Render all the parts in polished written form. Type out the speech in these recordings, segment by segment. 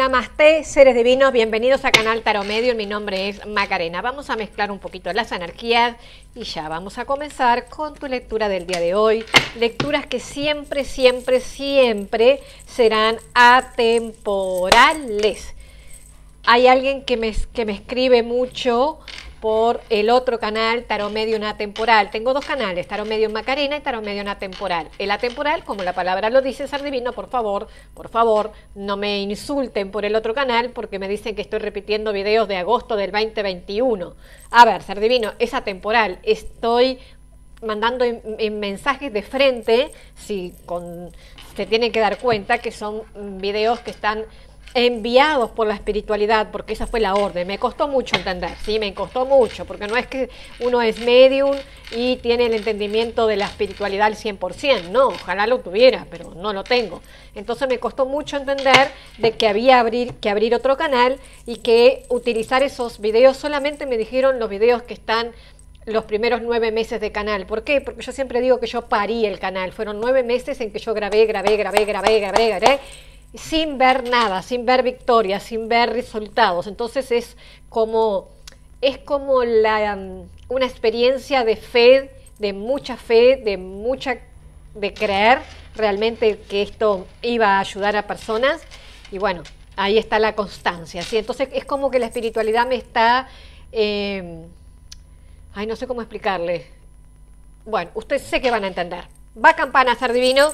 Namaste, seres divinos, bienvenidos a Canal Tarot Medium. Mi nombre es Macarena. Vamos a mezclar un poquito las energías y ya vamos a comenzar con tu lectura del día de hoy. Lecturas que siempre, siempre, siempre serán atemporales. Hay alguien que me escribe mucho por el otro canal, Tarot Medium Atemporal. Tengo dos canales, Tarot Medium Macarena y Tarot Medium Atemporal. El atemporal, como la palabra lo dice, ser divino, por favor, no me insulten por el otro canal porque me dicen que estoy repitiendo videos de agosto del 2021. A ver, ser divino es atemporal. Estoy mandando en mensajes de frente, se tienen que dar cuenta que son videos que están enviados por la espiritualidad, porque esa fue la orden. Me costó mucho entender, sí, me costó mucho, porque no es que uno es medium y tiene el entendimiento de la espiritualidad al 100%, no, ojalá lo tuviera, pero no lo tengo. Entonces me costó mucho entender de que había que abrir otro canal y que utilizar esos videos. Solamente me dijeron los videos que están los primeros 9 meses de canal. ¿Por qué? Porque yo siempre digo que yo parí el canal. Fueron 9 meses en que yo grabé, sin ver nada, sin ver victorias, sin ver resultados. Entonces es como una experiencia de fe, de creer realmente que esto iba a ayudar a personas. Y bueno, ahí está la constancia, ¿sí? Entonces es como que la espiritualidad me está... no sé cómo explicarle. Bueno, ustedes sé que van a entender. Va campana, ser divino.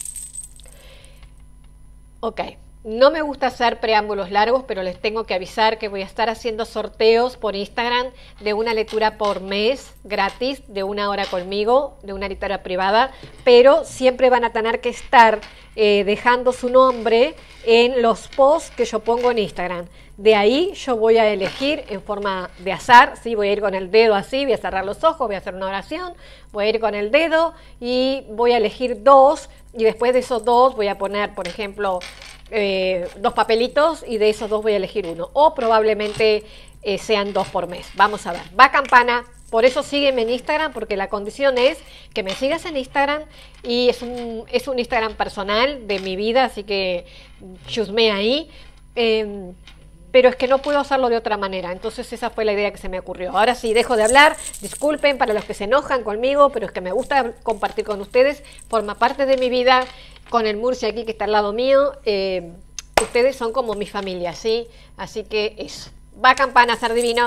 Ok, no me gusta hacer preámbulos largos, pero les tengo que avisar que voy a estar haciendo sorteos por Instagram de una lectura por mes, gratis, de 1 hora conmigo, de una lectura privada, pero siempre van a tener que estar dejando su nombre en los posts que yo pongo en Instagram. De ahí yo voy a elegir en forma de azar, ¿sí? Voy a ir con el dedo así, voy a cerrar los ojos, voy a hacer una oración, voy a ir con el dedo y voy a elegir 2, y después de esos 2 voy a poner, por ejemplo, 2 papelitos, y de esos 2 voy a elegir 1, o probablemente sean 2 por mes. Vamos a ver, va campana. Por eso sígueme en Instagram, porque la condición es que me sigas en Instagram, y es un Instagram personal de mi vida, así que chusme ahí. Pero es que no puedo hacerlo de otra manera. Entonces esa fue la idea que se me ocurrió. Ahora sí, dejo de hablar. Disculpen para los que se enojan conmigo, pero es que me gusta compartir con ustedes. Forma parte de mi vida, con el Murcia aquí que está al lado mío. Ustedes son como mi familia, ¿sí? Así que eso. Va campana, ser divino.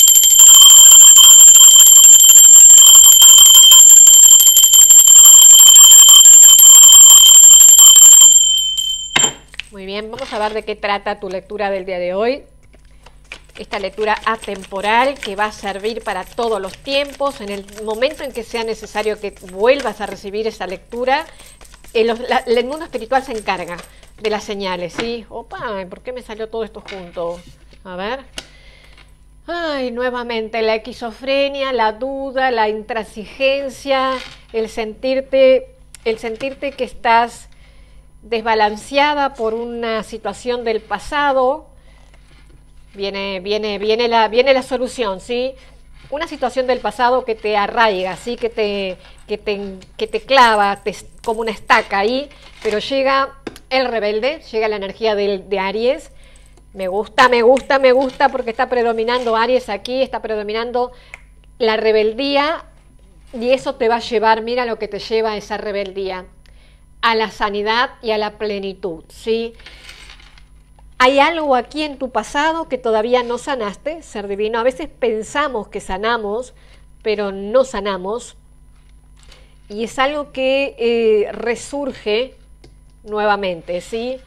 Muy bien, vamos a ver de qué trata tu lectura del día de hoy. Esta lectura atemporal que va a servir para todos los tiempos. En el momento en que sea necesario que vuelvas a recibir esa lectura, el mundo espiritual se encarga de las señales, ¿sí? Opa, ¿por qué me salió todo esto junto? A ver. Ay, nuevamente la esquizofrenia, la duda, la intransigencia, el sentirte que estás desbalanceada por una situación del pasado. Viene la solución, ¿sí? Una situación del pasado que te arraiga, ¿sí? Que te clava como una estaca ahí, pero llega el rebelde, llega la energía de Aries. Me gusta porque está predominando Aries aquí, está predominando la rebeldía, y eso te va a llevar, mira lo que te lleva a esa rebeldía, a la sanidad y a la plenitud, ¿sí? Hay algo aquí en tu pasado que todavía no sanaste, ser divino. A veces pensamos que sanamos, pero no sanamos. Y es algo que resurge nuevamente, ¿sí?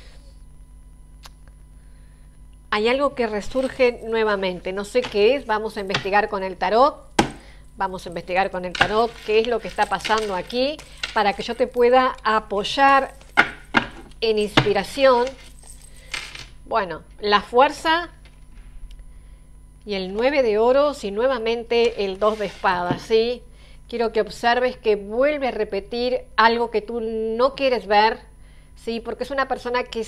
Hay algo que resurge nuevamente. No sé qué es, vamos a investigar con el tarot. Vamos a investigar con el tarot qué es lo que está pasando aquí para que yo te pueda apoyar en inspiración. Bueno, la fuerza y el 9 de oros y nuevamente el 2 de espadas, ¿sí? Quiero que observes que vuelve a repetir algo que tú no quieres ver, ¿sí? Porque es una persona que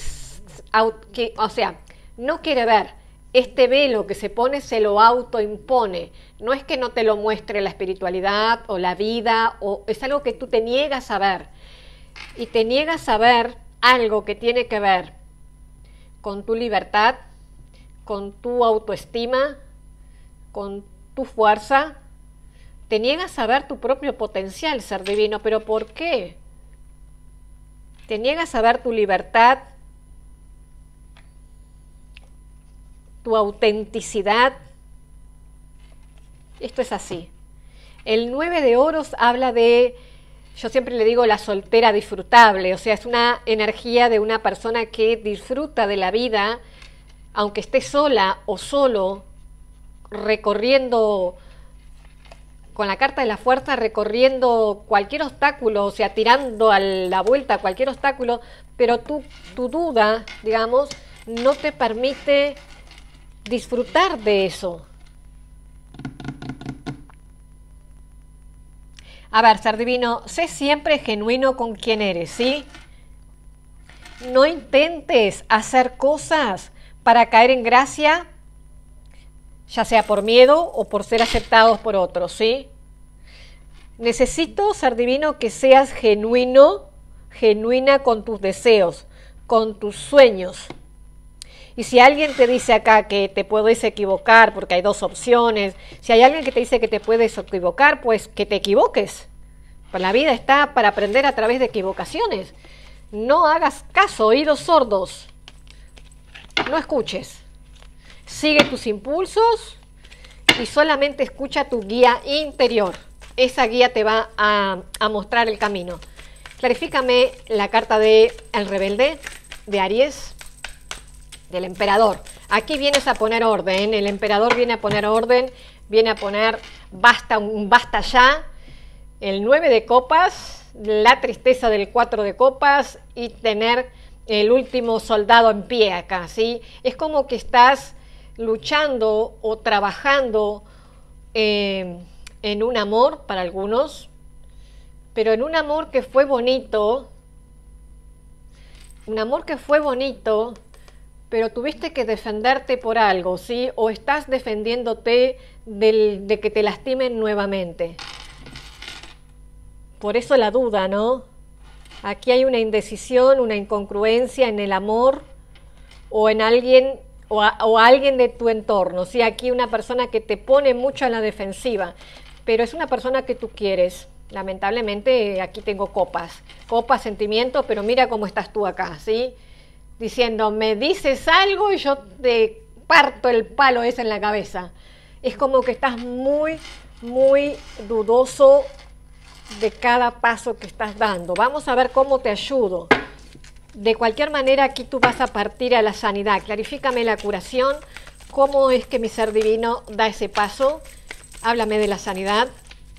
no quiere ver. Este velo que se pone se lo autoimpone. No es que no te lo muestre la espiritualidad o la vida, es algo que tú te niegas a ver. Y te niegas a ver algo que tiene que ver con tu libertad, con tu autoestima, con tu fuerza. Te niegas a ver tu propio potencial, ser divino. ¿Pero por qué? Te niegas a ver tu libertad, tu autenticidad. Esto es así. El 9 de oros habla de, yo siempre le digo, la soltera disfrutable. O sea, es una energía de una persona que disfruta de la vida, aunque esté sola o solo, recorriendo, con la carta de la fuerza, recorriendo cualquier obstáculo, o sea, tirando a la vuelta cualquier obstáculo, pero tu duda, digamos, no te permite disfrutar de eso. A ver, ser divino, sé siempre genuino con quien eres, ¿sí? No intentes hacer cosas para caer en gracia, ya sea por miedo o por ser aceptados por otros, ¿sí? Necesito, ser divino, que seas genuino, genuina con tus deseos, con tus sueños. Y si alguien te dice acá que te puedes equivocar, porque hay dos opciones, si hay alguien que te dice que te puedes equivocar, pues que te equivoques. Pues la vida está para aprender a través de equivocaciones. No hagas caso, oídos sordos. No escuches. Sigue tus impulsos y solamente escucha tu guía interior. Esa guía te va a mostrar el camino. Clarifícame la carta de El Rebelde, de Aries, del Emperador. Aquí vienes a poner orden. El Emperador viene a poner orden, viene a poner basta, un basta ya. El 9 de copas, la tristeza del 4 de copas y tener el último soldado en pie acá, ¿sí? Es como que estás luchando o trabajando en un amor para algunos, pero en un amor que fue bonito, pero tuviste que defenderte por algo, ¿sí? O estás defendiéndote de que te lastimen nuevamente. Por eso la duda, ¿no? Aquí hay una indecisión, una incongruencia en el amor o en alguien o alguien de tu entorno, ¿sí? Aquí una persona que te pone mucho a la defensiva, pero es una persona que tú quieres. Lamentablemente aquí tengo copas, sentimientos, pero mira cómo estás tú acá, ¿sí? Diciendo, me dices algo y yo te parto el palo ese en la cabeza. Es como que estás muy, muy dudoso de cada paso que estás dando. Vamos a ver cómo te ayudo. De cualquier manera, aquí tú vas a partir a la sanidad. Clarifícame la curación. ¿Cómo es que mi ser divino da ese paso? Háblame de la sanidad.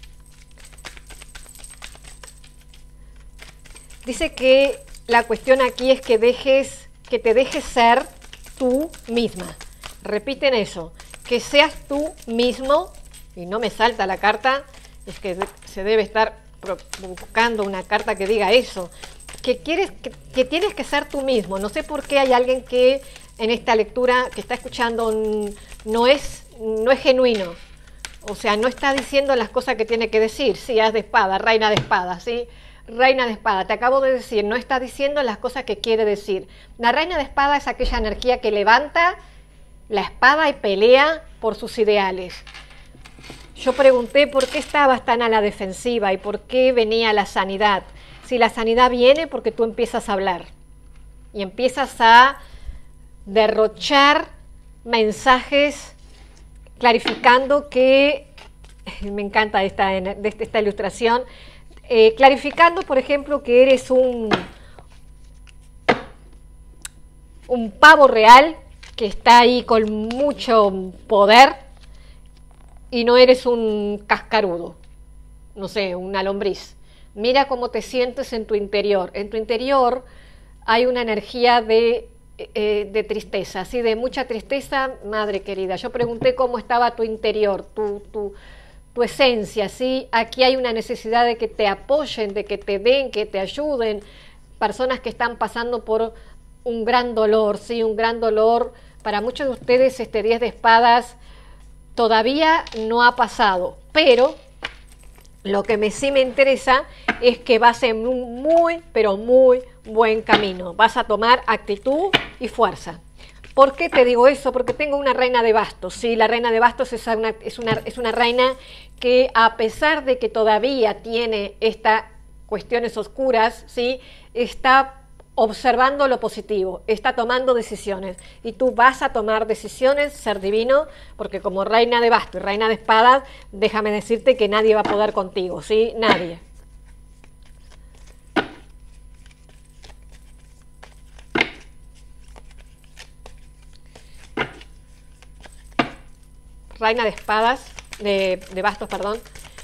Dice que la cuestión aquí es que te dejes ser tú misma. Repiten eso, que seas tú mismo, y no me salta la carta, es que se debe estar buscando una carta que diga eso, que tienes que ser tú mismo. No sé por qué hay alguien que en esta lectura que está escuchando no es genuino, o sea, no está diciendo las cosas que tiene que decir. Sí, as de espada, reina de espada, ¿sí? Reina de espada, te acabo de decir, no está diciendo las cosas que quiere decir. La reina de espada es aquella energía que levanta la espada y pelea por sus ideales. Yo pregunté por qué estabas tan a la defensiva y por qué venía la sanidad. Si la sanidad viene porque tú empiezas a hablar y empiezas a derrochar mensajes clarificando que, me encanta esta ilustración, clarificando, por ejemplo, que eres un pavo real que está ahí con mucho poder y no eres un cascarudo, no sé, una lombriz. Mira cómo te sientes en tu interior. En tu interior hay una energía de tristeza, ¿sí? De mucha tristeza, madre querida. Yo pregunté cómo estaba tu interior, tu esencia, ¿sí? Aquí hay una necesidad de que te apoyen, de que te den, que te ayuden. Personas que están pasando por un gran dolor, ¿sí? Un gran dolor. Para muchos de ustedes este 10 de espadas todavía no ha pasado, pero lo que sí me interesa es que vas en un muy, pero muy buen camino. Vas a tomar actitud y fuerza. ¿Por qué te digo eso? Porque tengo una reina de bastos, ¿sí? La reina de bastos es una reina que, a pesar de que todavía tiene estas cuestiones oscuras, ¿sí? Está observando lo positivo, está tomando decisiones. Y tú vas a tomar decisiones, ser divino, porque como reina de bastos y reina de espadas, déjame decirte que nadie va a poder contigo, ¿sí? Nadie. Reina de espadas, de bastos, perdón.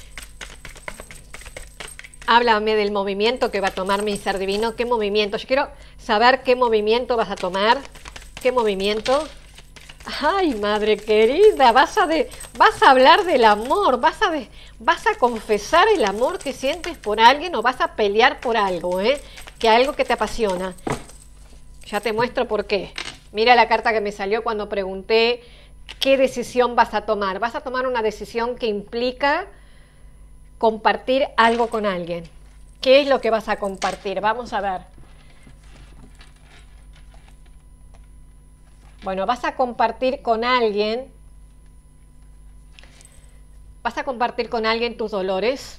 Háblame del movimiento que va a tomar mi ser divino. ¿Qué movimiento? Yo quiero saber qué movimiento vas a tomar. ¿Qué movimiento? Ay, madre querida, vas a hablar del amor, vas a confesar el amor que sientes por alguien o vas a pelear por algo, que algo que te apasiona. Ya te muestro por qué. Mira la carta que me salió cuando pregunté qué decisión vas a tomar. Vas a tomar una decisión que implica compartir algo con alguien. ¿Qué es lo que vas a compartir? Vamos a ver. Bueno, vas a compartir con alguien. Vas a compartir con alguien tus dolores.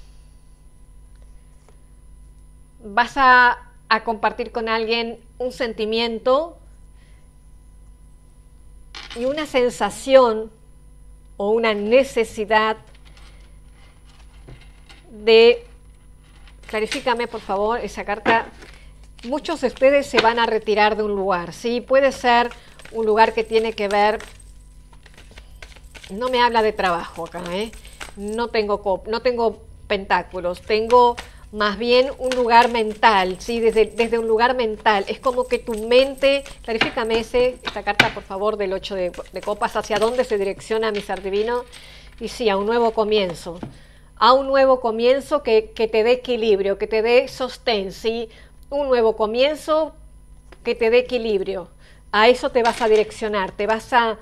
Vas a compartir con alguien un sentimiento y una sensación o una necesidad de, clarifícame por favor esa carta. Muchos de ustedes se van a retirar de un lugar, ¿sí? Puede ser un lugar que tiene que ver, no me habla de trabajo acá, no tengo pentáculos, tengo más bien un lugar mental, ¿sí? Desde un lugar mental, es como que tu mente, clarifícame esta carta por favor del 8 de copas, ¿hacia dónde se direcciona mi ser divino? Y sí, a un nuevo comienzo. A un nuevo comienzo que te dé equilibrio, que te dé sostén, ¿sí? Un nuevo comienzo que te dé equilibrio. A eso te vas a direccionar, vas a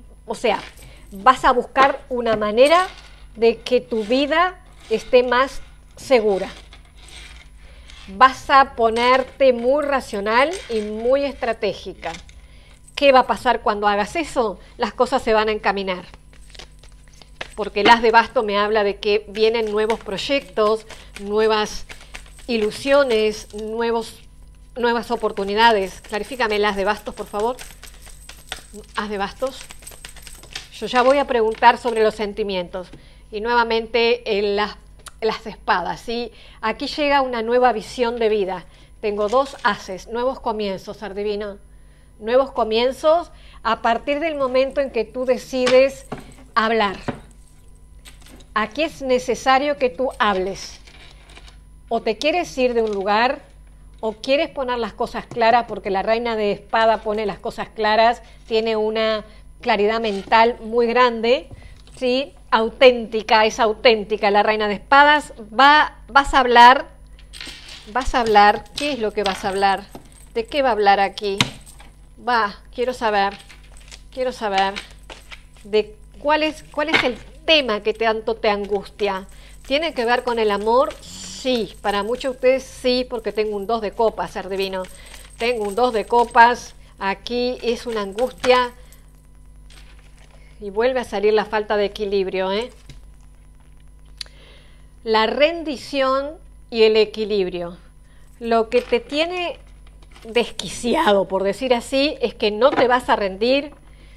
buscar una manera de que tu vida esté más segura. Vas a ponerte muy racional y muy estratégica. ¿Qué va a pasar cuando hagas eso? Las cosas se van a encaminar. Porque el as de bastos me habla de que vienen nuevos proyectos, nuevas ilusiones, nuevas oportunidades. Clarifícame el as de bastos, por favor. As de bastos. Yo ya voy a preguntar sobre los sentimientos. Y nuevamente las espadas, ¿sí? Aquí llega una nueva visión de vida. Tengo dos ases, nuevos comienzos, ser divino. Nuevos comienzos a partir del momento en que tú decides hablar. Aquí es necesario que tú hables. O te quieres ir de un lugar, o quieres poner las cosas claras, porque la reina de espada pone las cosas claras, tiene una claridad mental muy grande, ¿sí? Es auténtica la reina de espadas. Vas a hablar, ¿qué es lo que vas a hablar? ¿De qué va a hablar aquí? Quiero saber de cuál es el tema que tanto te angustia. ¿Tiene que ver con el amor? Sí, para muchos de ustedes sí, porque tengo un 2 de copas, ser divino. Tengo un 2 de copas, aquí es una angustia. Y vuelve a salir la falta de equilibrio, La rendición y el equilibrio. Lo que te tiene desquiciado, por decir así, es que no te vas a rendir,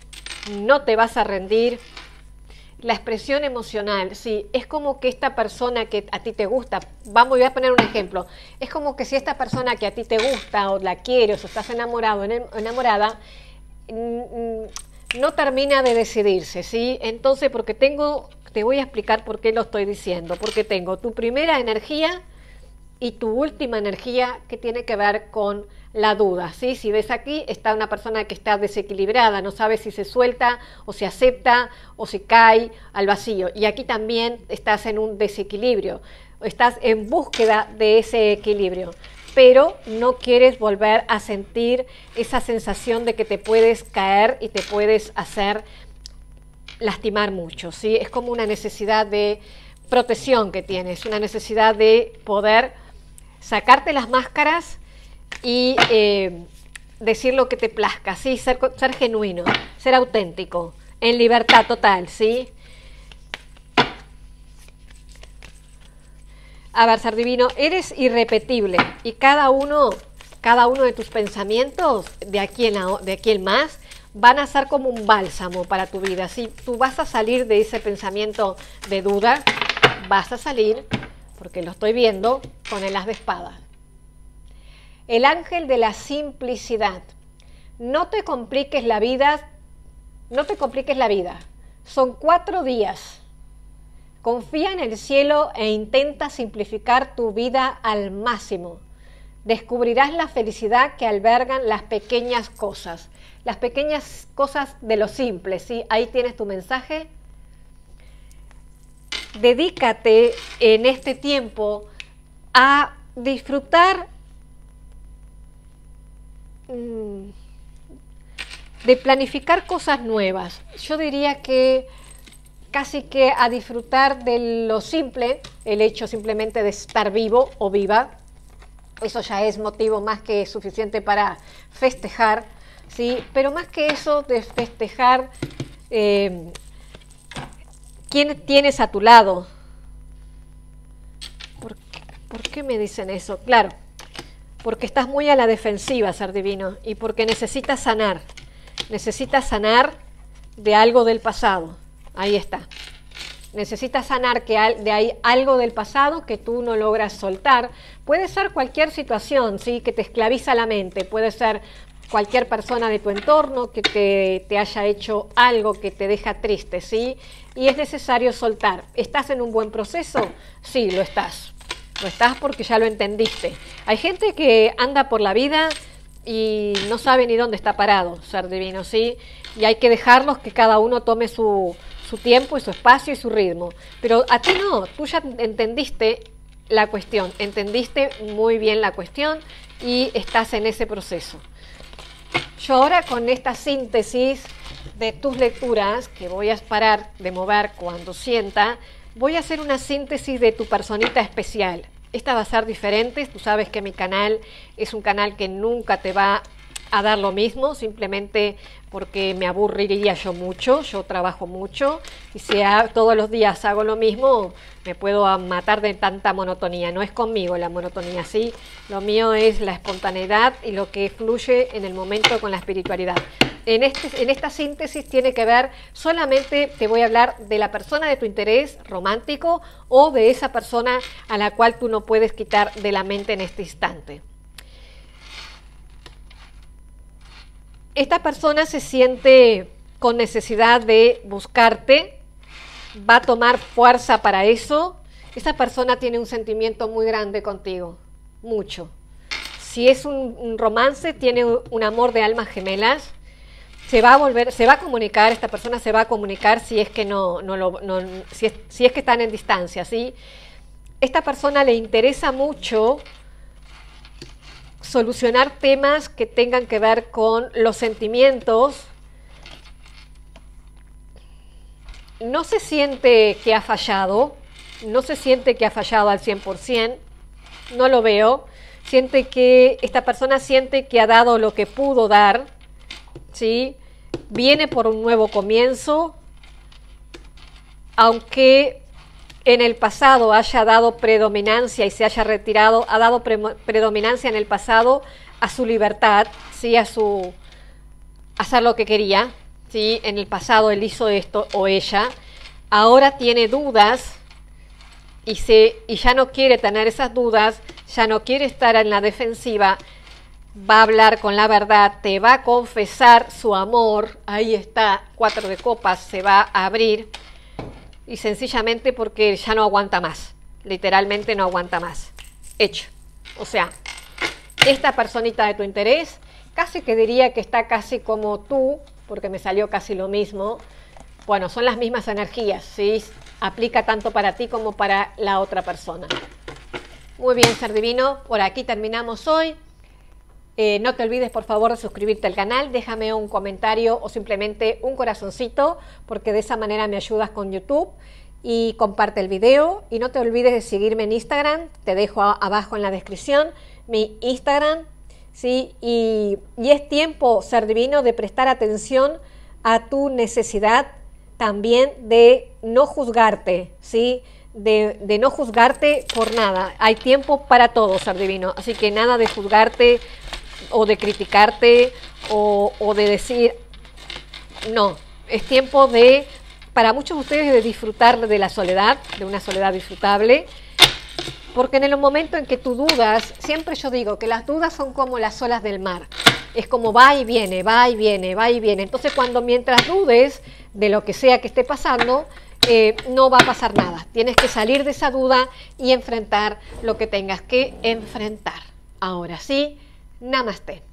La expresión emocional, sí, es como que esta persona que a ti te gusta, voy a poner un ejemplo, es como que si esta persona que a ti te gusta o la quieres o estás enamorado, enamorada, no termina de decidirse, ¿sí? Entonces, te voy a explicar por qué lo estoy diciendo, porque tengo tu primera energía y tu última energía que tiene que ver con la duda, ¿sí? Si ves aquí, está una persona que está desequilibrada, no sabe si se suelta o se acepta o se cae al vacío. Y aquí también estás en un desequilibrio, estás en búsqueda de ese equilibrio, pero no quieres volver a sentir esa sensación de que te puedes caer y te puedes hacer lastimar mucho, ¿sí? Es como una necesidad de protección que tienes, una necesidad de poder sacarte las máscaras y decir lo que te plazca, ¿sí? Ser genuino, ser auténtico, en libertad total, ¿sí? A ver, ser divino, eres irrepetible y cada uno de tus pensamientos de aquí en más van a ser como un bálsamo para tu vida. Si tú vas a salir de ese pensamiento de duda, vas a salir, porque lo estoy viendo, con el as de espadas. El ángel de la simplicidad. No te compliques la vida. Son 4 días. Confía en el cielo e intenta simplificar tu vida al máximo. Descubrirás la felicidad que albergan las pequeñas cosas de lo simple, ¿sí? Ahí tienes tu mensaje. Dedícate en este tiempo a disfrutar de planificar cosas nuevas. Yo diría que casi que a disfrutar de lo simple, el hecho simplemente de estar vivo o viva. Eso ya es motivo más que suficiente para festejar, ¿sí? Pero más que eso de festejar, ¿quién tienes a tu lado? ¿Por qué me dicen eso? Claro, porque estás muy a la defensiva, ser divino, y porque necesitas sanar de algo del pasado. Ahí está. Necesitas sanar de ahí algo del pasado que tú no logras soltar. Puede ser cualquier situación, ¿sí? Que te esclaviza la mente. Puede ser cualquier persona de tu entorno que te haya hecho algo que te deja triste, ¿sí? Y es necesario soltar. ¿Estás en un buen proceso? Sí, lo estás. Lo estás porque ya lo entendiste. Hay gente que anda por la vida y no sabe ni dónde está parado, ser divino, ¿sí? Y hay que dejarlos que cada uno tome su tiempo y su espacio y su ritmo. Pero a ti no, tú ya entendiste la cuestión, entendiste muy bien la cuestión y estás en ese proceso. Yo ahora con esta síntesis de tus lecturas, que voy a parar de mover cuando sienta, voy a hacer una síntesis de tu personita especial. Esta va a ser diferente, tú sabes que mi canal es un canal que nunca te va a dar lo mismo, simplemente porque me aburriría yo mucho, yo trabajo mucho y si todos los días hago lo mismo me puedo matar de tanta monotonía. No es conmigo la monotonía, ¿sí? Lo mío es la espontaneidad y lo que fluye en el momento con la espiritualidad. En esta síntesis tiene que ver, solamente te voy a hablar de la persona de tu interés romántico o de esa persona a la cual tú no puedes quitar de la mente en este instante. Esta persona se siente con necesidad de buscarte, va a tomar fuerza para eso. Esa persona tiene un sentimiento muy grande contigo, mucho. Si es un romance, tiene un amor de almas gemelas. Se va a comunicar, esta persona se va a comunicar si es que si es que están en distancia, ¿sí? Esta persona le interesa mucho solucionar temas que tengan que ver con los sentimientos. No se siente que ha fallado, al 100%, no lo veo. Esta persona siente que ha dado lo que pudo dar, ¿sí? Viene por un nuevo comienzo, aunque en el pasado haya dado predominancia y se haya retirado, ha dado predominancia en el pasado a su libertad, ¿sí? A hacer lo que quería, ¿sí? En el pasado él hizo esto o ella, ahora tiene dudas y ya no quiere tener esas dudas, ya no quiere estar en la defensiva, va a hablar con la verdad, te va a confesar su amor, ahí está, 4 de copas, se va a abrir. Y sencillamente porque ya no aguanta más, literalmente no aguanta más. Hecho. O sea, esta personita de tu interés, casi que diría que está casi como tú, porque me salió casi lo mismo. Bueno, son las mismas energías, ¿sí? Aplica tanto para ti como para la otra persona. Muy bien, ser divino, por aquí terminamos hoy. No te olvides, por favor, de suscribirte al canal, déjame un comentario o simplemente un corazoncito, porque de esa manera me ayudas con YouTube, y comparte el video. Y no te olvides de seguirme en Instagram, te dejo abajo en la descripción mi Instagram, ¿sí? Y es tiempo, ser divino, de prestar atención a tu necesidad también de no juzgarte, ¿sí? De no juzgarte por nada. Hay tiempo para todo, ser divino, así que nada de juzgarte o de criticarte o de decir, no, es tiempo de, para muchos de ustedes, de disfrutar de la soledad, de una soledad disfrutable, porque en el momento en que tú dudas, siempre yo digo que las dudas son como las olas del mar, es como va y viene, va y viene, va y viene. Entonces mientras dudes de lo que sea que esté pasando, no va a pasar nada. Tienes que salir de esa duda y enfrentar lo que tengas que enfrentar. Ahora sí, namaste.